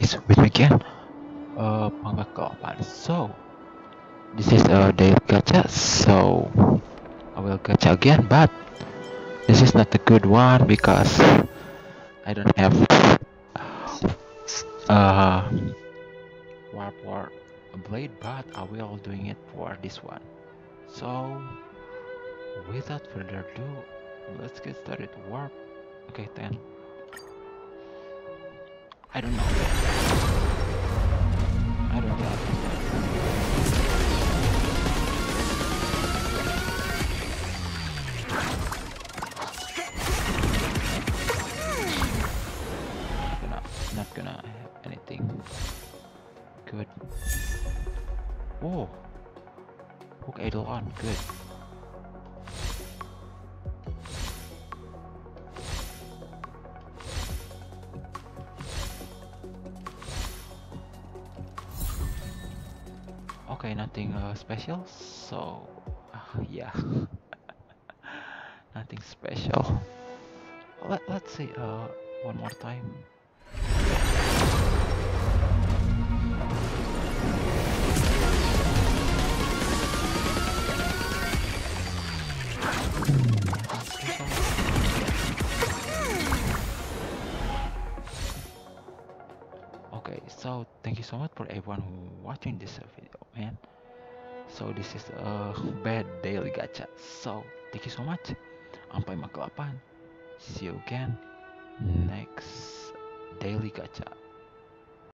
guys, with me again. Manga Kapan. So this is a daily gacha. So I will gacha again, but this is not a good one because I don't have uh warp or a blade, but I will doing it for this one. So without further ado, let's get started. Warp. Okay, 10. I don't know. I don't know. Gonna not gonna have anything good. Oh, hook idle on, good. Okay, nothing special. So yeah, nothing special. Let's see one more time. Okay, so thank you so much for everyone who watching this video, man. So this is a bad daily gacha. So thank you so much. Sampai makelapan. See you again next daily gacha.